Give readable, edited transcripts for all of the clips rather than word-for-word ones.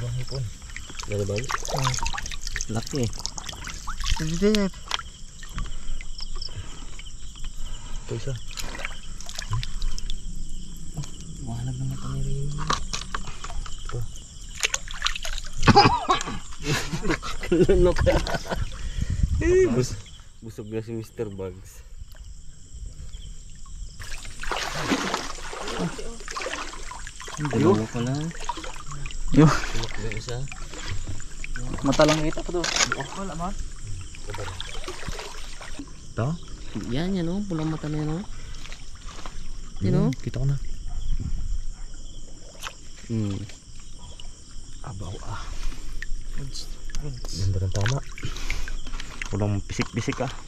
Buang hipon. Dari bayi. Oh. Laki. Sedikit. Ito isa. Mahanap naman ito ni Rin. Ito. Lunok. Busog na si Mr. Bugs. Dalawa pa lang. Yo. Tulok na isa. Mata lang kita pa to. Wala man. Ito? Yan yan o. Pulang mata na yan o. Yan o. Kita ko na. Abaw ah. Ganda ng tama. Pulang bisik-bisik ah.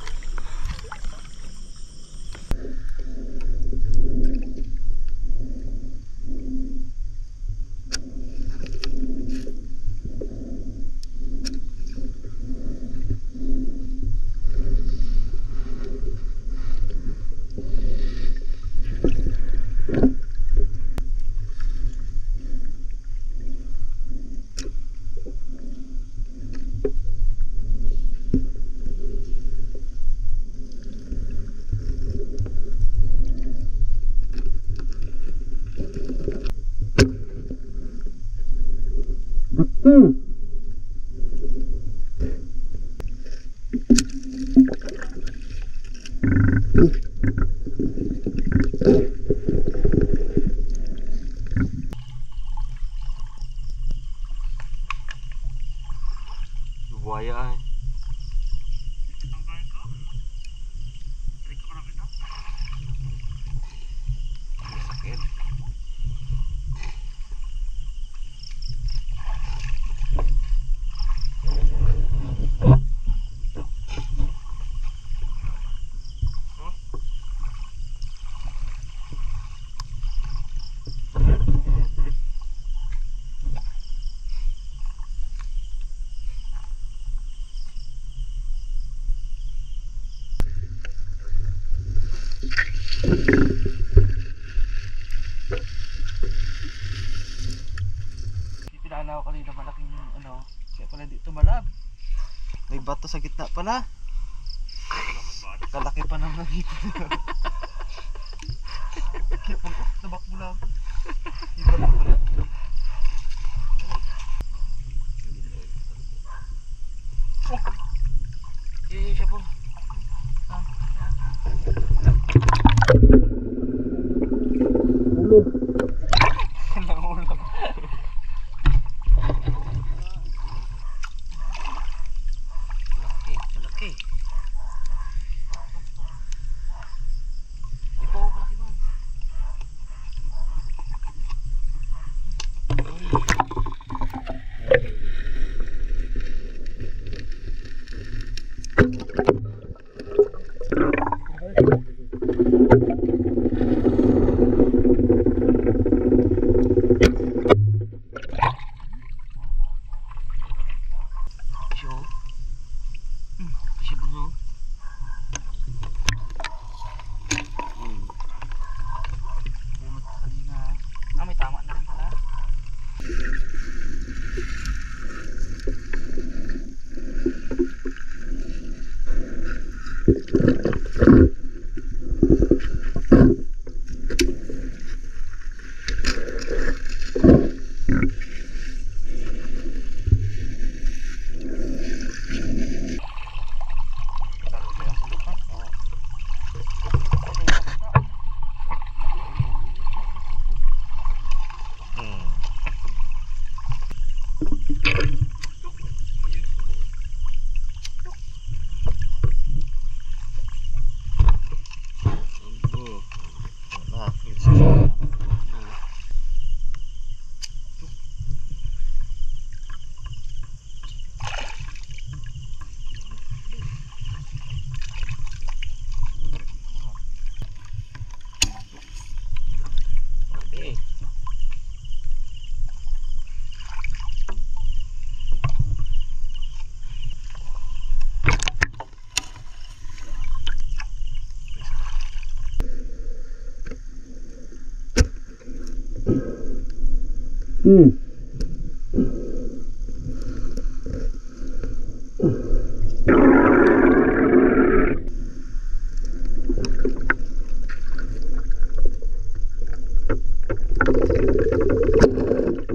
Buaya ah. Sakit. Pinala ko kanina malaking ano. Kaya pala dito malab. May bato sa gitna pala. Kalaki pa naman ito. Kaya pag nabak mo lang. Iba na pala. Yun siya po. Ulo. Ulo. Laki. Ito, malaki man. May tama na rin pala.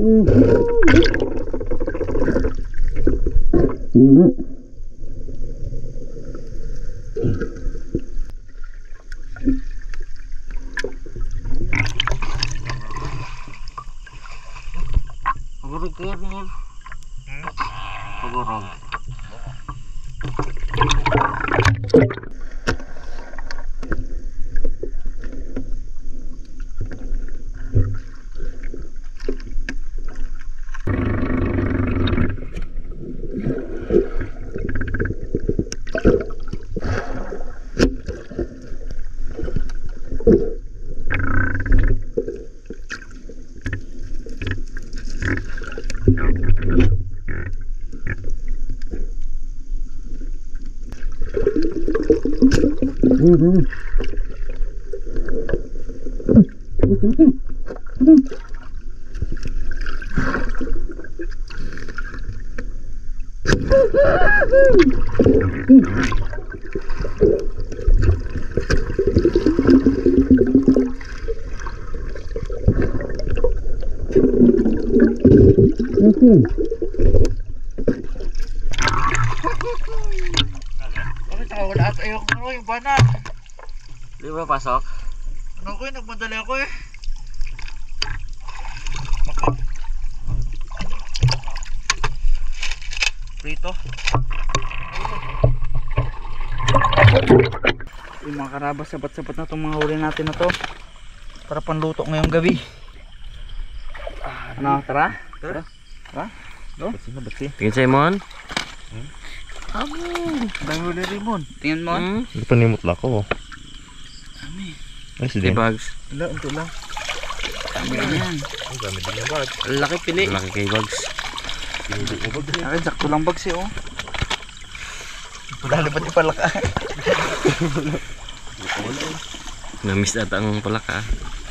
Pagurog. Pagurog. Bakit ako wala at ayoko na yung banat? Di ba pasok? Ano ko nagmadali ako eh. Prito. Yung mga karabas, sapat-sapat na itong mga huli natin na to. Para panluto ngayong gabi. Ano, tara? Tara. Go? Tingin sa'yo, Mon. Amo! Dami huli rin, Mon. Tingnan mo. Hindi pa nimutla ko. Ay, si Hey, Dim. Bugs. Wala, ito lang. Dami yan. Ang dami din yung bag. Laki pili. Laki kay Bugs. Akin, sakto lang bags eh, oh. Dali pa di pala ka. Namiss ata ang palaka.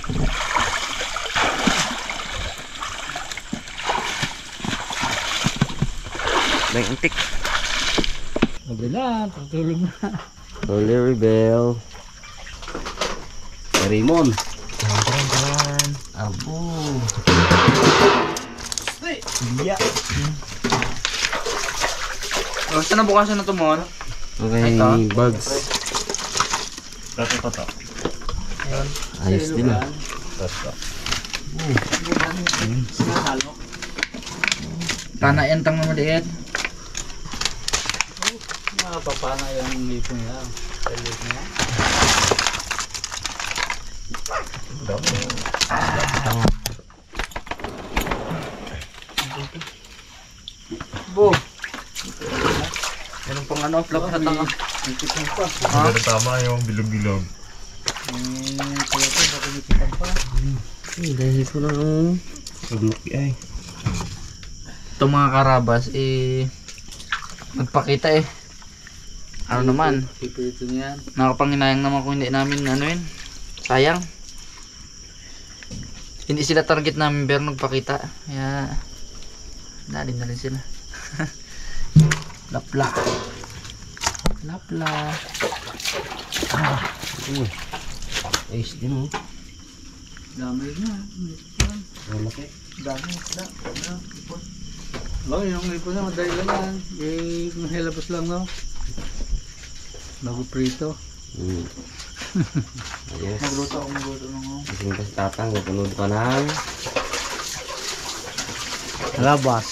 Bang antik. Sabi na, tutulog na. Holy Rebel. Raymond. Abo. Yeah. Oh, saan na bukasan na ito, Mon? Okay, Ito. Bugs. Tato pa to. Ayos din ah. Pana yan tang maliit. Napapana yung lipo niya. Lipo niya. Bo. Meron pang ano, flap sa tanga. Hindi na tama yung bilog-bilog. Dahil ko lang ang Naglaki ay. Itong mga karabas, nagpakita eh. Ano naman? Nakapanginayang naman kung hindi namin ano yun. Sayang. Hindi sila target namin pero nagpakita. Kaya dali na rin sila. Lapla. Lapla. ayos din oh. Dami na. Malaki. Dami na. Yung ipon na, madali lang yan. Yung hilabas lang no. Bago prito. Ayos. Magluto lang ako. Ising kas tatang, napunod pa ng Labas.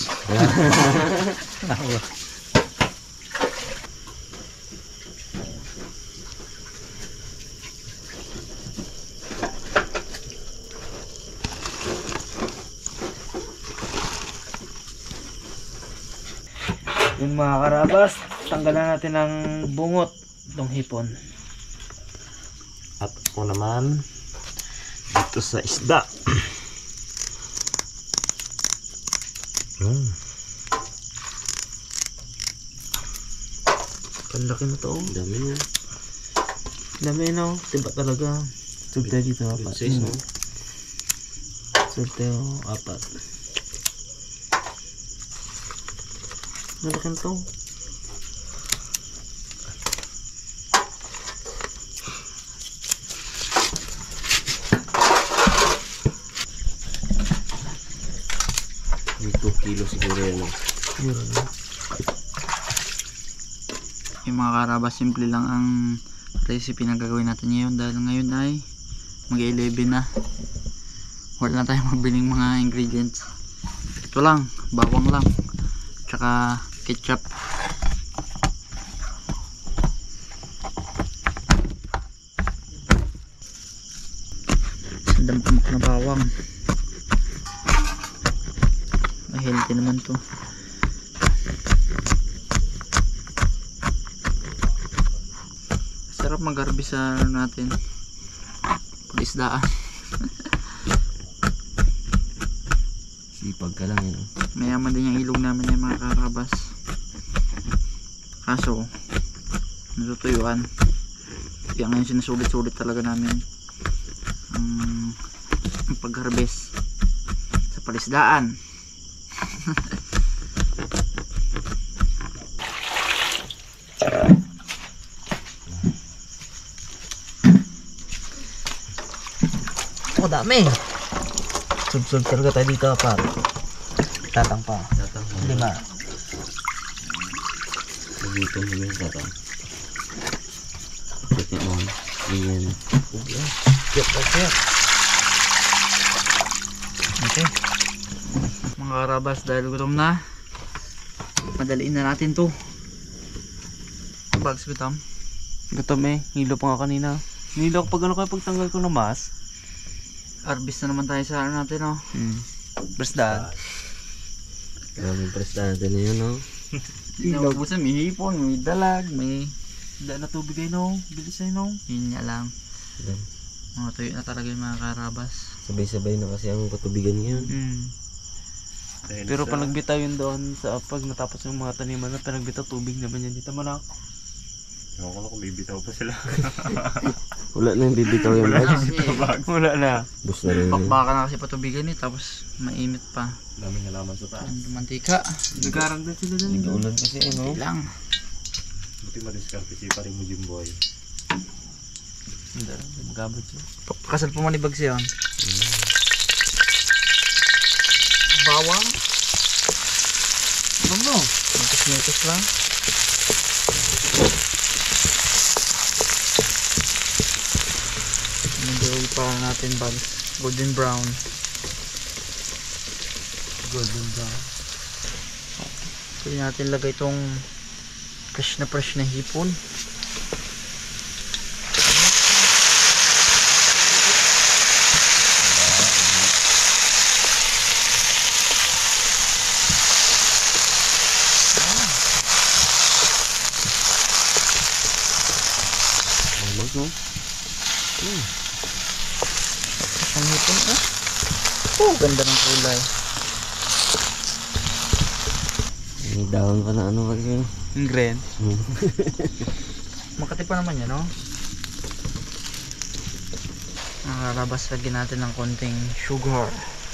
Yung mga karabas, tanggalan natin ng bungot ng hipon. At ako naman dito sa isda. Ang laki na to. dami niya. Dami no, tiba talaga. Subte dito apat. Size no? Subte apat. Malaki na to. 2 kilo siguro yan. Yung mga karabas, simple lang ang recipe na gagawin natin ngayon dahil ngayon ay mag-11 na. Wala na tayong mabiling mga ingredients. Ito lang, bawang lang, tsaka ketchup. Dampamok na bawang. Healthy naman to. Sarap mag-harvest sa ano natin, pag-isdaan. Sipag ka lang yun. Mayaman din yung ilog namin yung mga karabas. Kaso natutuyuan. Kaya ngayon sinusulit-sulit talaga namin ang pag-harvest sa palisdaan. Oh, dami. Sub-sub talaga tayo dito pa. Tatang pa. Tatang. 5. Dito mo yung tatang. Pwede mo. Iyan. Okay. Okay. Mga karabas, dahil gutom na, madaliin na natin to. Bags gutom. Gutom eh. Hilo pa nga kanina. Nilo ko pag ano kayo pagtanggal ko ng mas. Harvest na naman tayo sa ano natin, oh. Presdaan. Maraming presda natin na yun, no? Hindi na ubusan, may hipon, may dalag, may... Daan na tubig ay no. Bilis ay no. Yun nga lang. Yan. Mga tuyo na talaga yung mga karabas. Sabay-sabay na kasi ang katubigan ngayon. Pero pag nagbitaw yun doon sa pag natapos yung mga taniman na pinagbitaw tubig naman yan dito manak. Ewan ko na kung bibitaw pa sila. Wala na yung bibitaw yung bags. Wala na. Bus na rin yun. Bakbaka na kasi patubigan eh, tapos mainit pa. Daming halaman sa taas. Ang mantika. Nagarang din sila dun. Nag-uulan kasi, no? Hindi lang. Buti madiskarte si paring mo Jimboy. Hindi. Magabot siya. Kasal po manibag siya. Bawang. Ano mo? Matis-matis lang. Medyo pa natin bags. Golden brown. Golden brown. Pwede natin lagay itong fresh na hipon. Mag, no? Ang hipon, ah. Oh, ganda ng kulay. May dahon pa na ano kasi. Yung green. Makati pa naman yan, no? Nakalabas, lagyan natin ng konting sugar.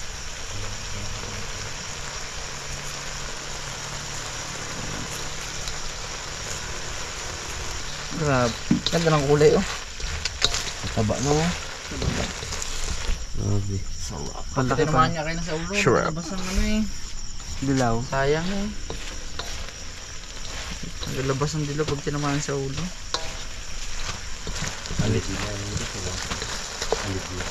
Grabe, ganda ng kulay, oh. Taba na, oh. Grabe. Pati naman niya kayo na sa ulo. Sure. Nakalabas ang ano eh. Dilaw. Sayang eh. Nagalabas ang dilaw pag tinamaan sa ulo. Alit na yan. Alit na.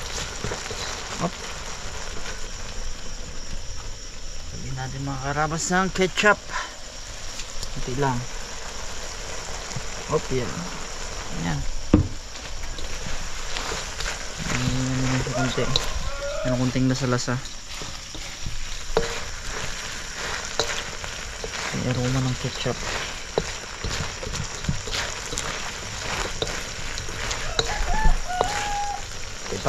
Lagyan natin mga karabas ng ketchup. Kunti lang. Hop, yan. Yan. Yan sa kunti. Yan kunting lasa-lasa. May aroma ng ketchup. Diba?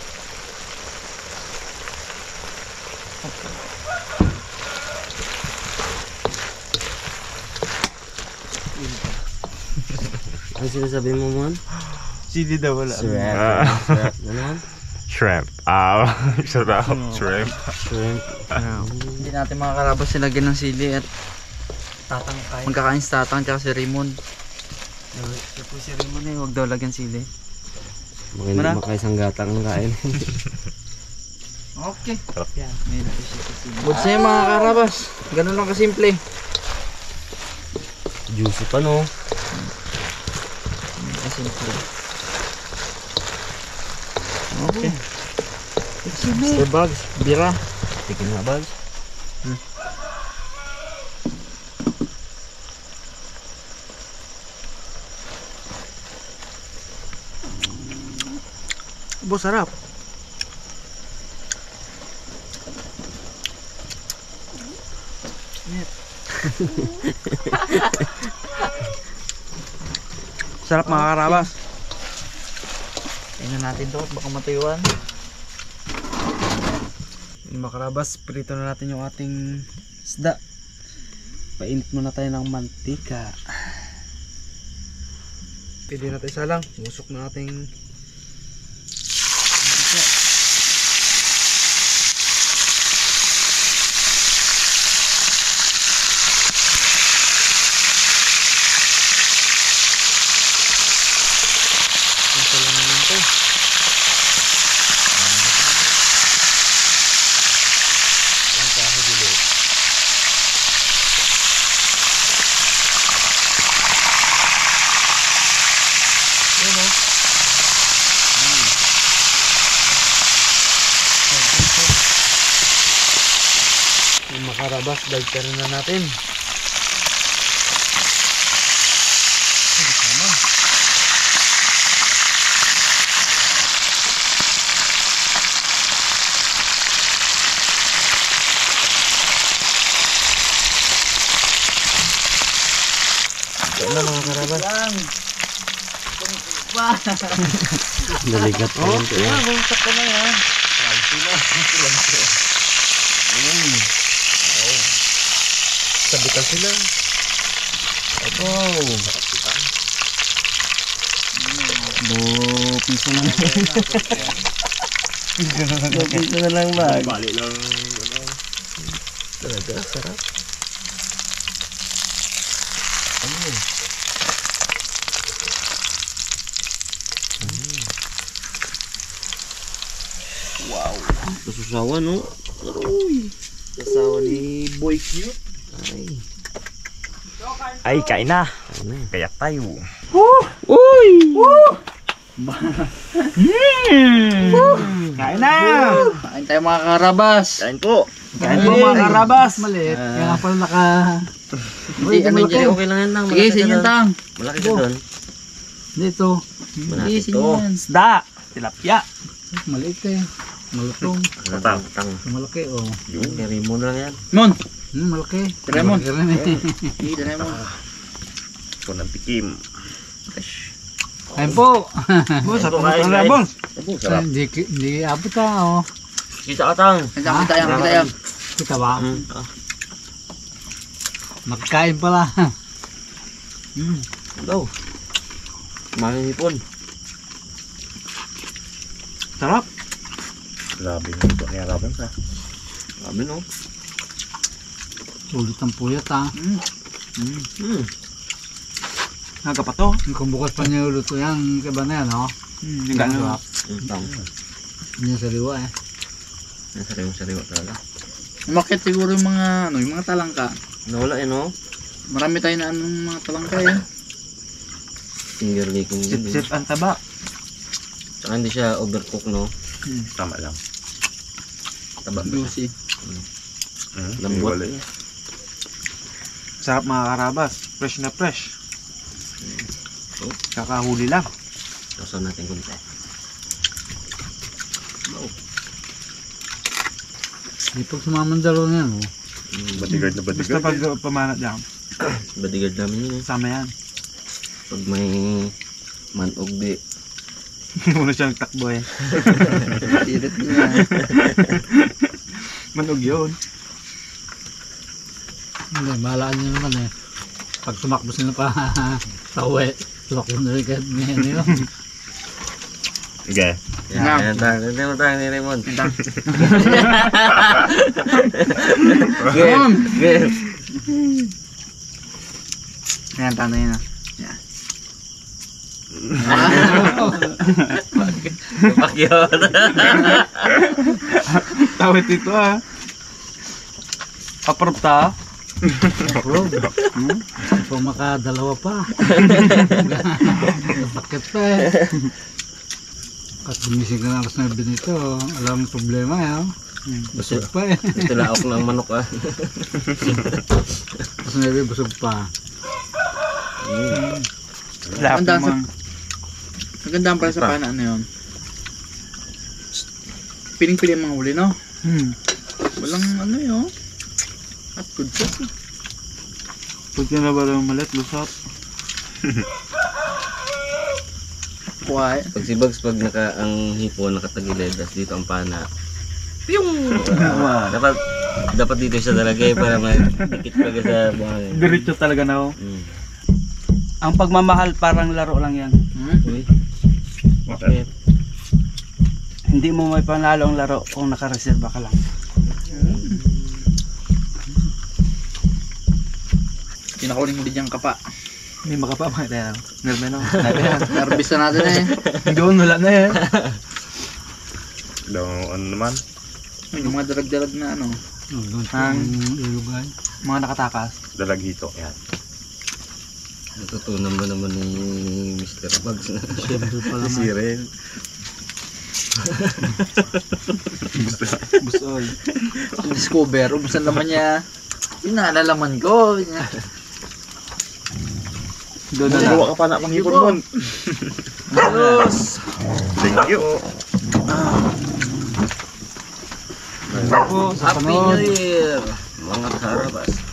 Ano sinasabi mo, man? Sili daw wala. Shrimp. Ano man? Shrimp. Sarap. Shrimp. Shrimp. Hindi natin mga karabas silagyan ng sili at Tatangkay. magkakain si Tatang tsaka si Raymond. Siya po si Raymond eh. Huwag daw lagyan sili. Mga hindi makaisang gatang ang kain. Okay. Sarap. Yan. May naisip. Good sa'yo mga karabas. Ganun lang kasimple. Juicy pa no. Kasimple. Okay. Mr. Bugs, bira. Tikin na bag. Boss, sarap. Sarap mga karabas. Tingnan natin to, baka matuyuan. Mga karabas, prito na natin yung ating isda. Painit muna tayo ng mantika. Pwede natin isa lang. Musok na ating mantika. Ito lang naman ito. Yung makarabas, dagdagan na natin. Ito na mga karabas. Naligat pa Oh, yun. yeah, bumagsak ka na yan. Sabitan sila. Oh. Piso na lang. Piso na lang bag. Bali lang. Talaga, sarap. Wow. Kasusawa no? Aroy. Kasawa ni Boy Cute. Ay, kain na. Kaya tayo. Kain na! Kain tayo mga karabas. Kain po. Kain po mga karabas. Maliit. Kaya nga pala naka... Hindi, ano Hindi, dyan? okay lang yan lang. Sige, sinyan tang. Malaki ka doon. Dito. Hindi, Malaki to. sinyan. Isda. Tilapia. Maliit eh. Malutong. Tang, tang. Malaki oh. Yun, carry mo na lang yan. Mon! Malaki. Raymond. Malaki rin eh. Hindi, Raymond. Ito ng tikim. Kain po. Boss, Ito, ako kain, na kain. boss. Sarap. Hindi abot ka oh. Kita ka tang. Kita tayo, kita tayo. Kita ba? Ah. Magkain pala. Daw. Maling hipon. Sarap. Grabe na ito. Kaya grabe na. Sabi no. Sulit ang puyat ha. Naga pa to. Kung bukas pa niya luto yan, kaba na yan oh. Yung gano'n. Tang. Hindi niya sariwa eh. Sariwa talaga. Umakit siguro yung mga, yung mga talangka. Nawala eh no. Marami tayo na anong mga talangka eh. Finger licking din. Sip-sip ang taba. Tsaka hindi siya overcook no. Tama lang. Taba. Juicy. Lambot. Wala. Sarap mga karabas. Fresh na fresh. Kakahuli lang. Sausaw natin kunti. Di pag sumamandalo na yan oh. Bodyguard na Basta bodyguard. pag pamanat lang, Bodyguard namin yun eh. sama yan. Pag may manog di. Muna siya nagtakbo eh. Sirit niya. Manog yun. Hindi, bahalaan niyo naman eh. Pag tumakbo sila pa sa uwi, tumakbo na rin kahit ngayon yun. Sige. Yan, tang. Hindi mo tang ni Raymond. Game! Game. Ayan, tanda yun ah. Pakyot. Tawit ito ah. Approve ta? Kung makadalawa pa. Bakit pa eh. At gumising ka na alas 9 nito, alam mo problema yan. Busog pa eh. Ito laok ng manok ah. Alas 9 busog pa. Maganda sa maganda pala sa pana ano yun. Piling-pili ang mga huli, no? Walang ano yun. At good sauce. Pag na ba lang malit, lusot? Kuhay. Pag si Bugs, pag ang hipo nakatagilid, tas dito ang pana. Dapat dito siya talaga eh, para madikit talaga sa buhangin. Diretso talaga na ako. Mm. Ang pagmamahal parang laro lang yan. Uy. Bakit? Hindi mo may panalo ang laro kung nakareserba ka lang. Pinakuling huli diyang kapa. Hindi makapa mga tayo. Nermen ako. Narbis na natin eh. Doon wala na eh. Daw ano naman. Yung mga dalag-dalag na ano. Doon sa ilugay. Mga nakatakas. Dalaghito. Yan. Natutunan mo naman ni Mr. Bugs na Siyempre pala si Ren. Busoy. Discover. Ubusan naman niya. Pinalalaman ko. Doon na Magawa ka pa na pang hipon mo. Terus. Thank you. po sa Happy panood. New Year! Mga karabas.